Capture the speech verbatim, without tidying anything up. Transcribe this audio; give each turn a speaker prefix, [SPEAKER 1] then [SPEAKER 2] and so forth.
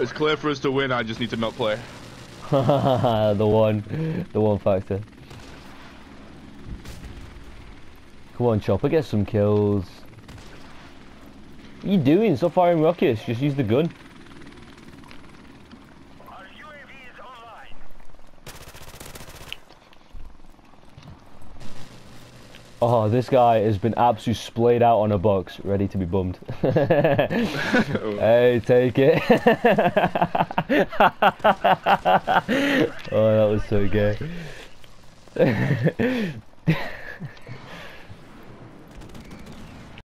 [SPEAKER 1] It's clear for us to win. I just need to not play.
[SPEAKER 2] The one, the one factor. Come on, Chopper, get some kills. What are you doing? Stop firing rockets. Just use the gun.
[SPEAKER 3] Our U A V is online.
[SPEAKER 2] Oh, this guy has been absolutely splayed out on a box, ready to be bummed. Hey, take it. Oh, that was so gay.